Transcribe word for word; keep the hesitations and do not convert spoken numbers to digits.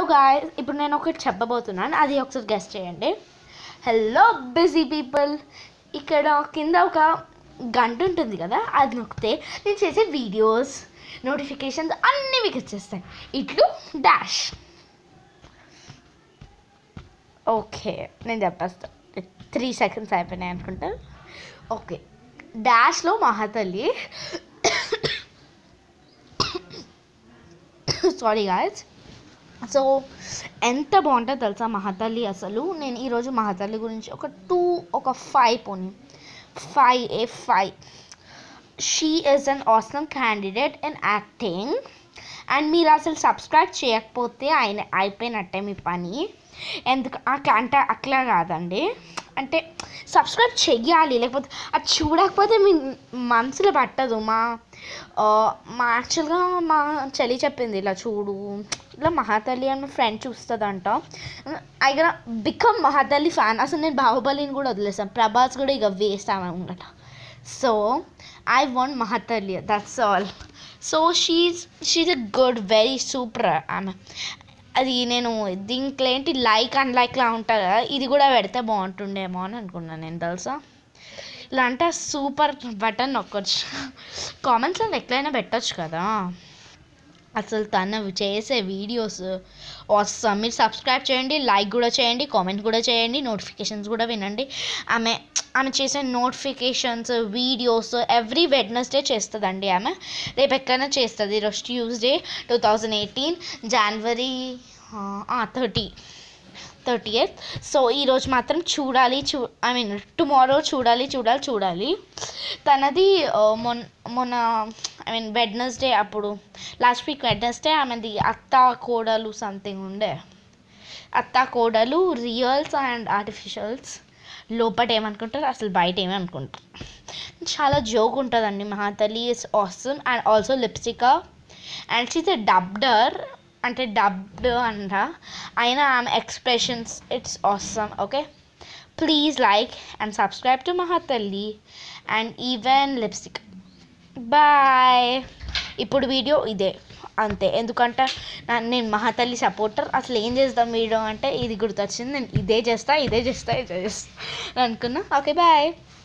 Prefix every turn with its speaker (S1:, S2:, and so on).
S1: Guys, ఇప్పుడు నేను ఒకటి చెప్పబోతున్నాను, అది ఒకసారి గెస్ట్ చేయండి. హలో బిజీ పీపుల్, ఇక్కడ కింద ఒక గంట ఉంటుంది కదా, అది నొక్కితే నేను చేసే వీడియోస్ నోటిఫికేషన్స్ అన్నీ మీకు వచ్చేస్తాయి. ఇట్లు డాష్. ఓకే, నేను చెప్పేస్తాను. త్రీ సెకండ్స్ అయిపోయినాయి అనుకుంటా. ఓకే, డాష్లో మహాతల్లి. Sorry guys. సో ఎంత బాగుంటుందో తెలుసా మహాతల్లి. అసలు నేను ఈరోజు మహాతల్లి గురించి ఒక టూ ఒక ఫైవ్ పోనీ five A five she is an awesome candidate in acting. And మీరు అసలు సబ్స్క్రైబ్ చేయకపోతే ఆయన అయిపోయినట్టే మీ పని. ఎందుకు అంటే అట్లా కాదండి, అంటే సబ్స్క్రైబ్ చెయ్యాలి, లేకపోతే అది చూడకపోతే మీ మనసులో పట్టదు. మా మా యాక్చువల్గా మా చెల్లి చెప్పింది, ఇలా చూడు, ఇలా మహాతల్లి అని మా ఫ్రెండ్ చూస్తుందంట. I gonna become Mahathalli fan. అసలు నేను బాహుబలిని కూడా వదిలేసాను, ప్రభాస్ కూడా ఇక వేస్ట్ అనమాట. So I want Mahathalli, that's all. So she's she's a good, very super ఆమె. అది నేను దీంట్లో ఏంటి లైక్ అండ్ లైక్లా ఉంటుంది కదా, ఇది కూడా పెడితే బాగుంటుండేమో అని అనుకున్నాను నేను, తెలుసా. ఇలా అంటే సూపర్ బటన్ నొక్కొచ్చు, కామెంట్స్లో ఎట్లయినా పెట్టచ్చు కదా. అసలు తను చేసే వీడియోస్ అవసరం. మీరు సబ్స్క్రైబ్ చేయండి, లైక్ కూడా చేయండి, కామెంట్ కూడా చేయండి, నోటిఫికేషన్స్ కూడా వినండి. ఆమె ఆమె చేసే నోటిఫికేషన్స్ వీడియోస్ ఎవ్రీ వెడ్నెస్డే చేస్తుందండి ఆమె. రేపు ఎక్కడైనా చేస్తుంది. ఈరోజు Tuesday two thousand eighteen January thirty thirty eighth so ఈరోజు మాత్రం చూడాలి, చూ ఐ మీన్ టుమారో చూడాలి చూడాలి చూడాలి తనది మొన్న మొన్న ఐ మీన్ వెడ్నెస్డే, అప్పుడు లాస్ట్ వీక్ వెడ్నెస్డే ఆమెది అత్తా కోడలు సంథింగ్ ఉండే. అత్తా కోడలు రియల్స్ అండ్ ఆర్టిఫిషియల్స్. లోపల ఏమనుకుంటారు, అసలు బయట ఏమనుకుంటారు. చాలా జోక్ ఉంటుందండి. Mahathalli is awesome. And also Lipsika, and she's a dubber, అంటే డబ్డ్ అంట. అయినా ఆమె expressions it's awesome. Okay, please like and subscribe to Mahathalli and even Lipsika. Bye. ఇప్పుడు వీడియో ఇదే అంతే, ఎందుకంటే నేను మహాతల్లి సపోర్టర్. అసలు ఏం చేద్దాం వీడియో అంటే ఇది గుర్తొచ్చింది, నేను ఇదే చేస్తా ఇదే చేస్తా ఇదే చేస్తా అనుకున్నా. Okay, bye.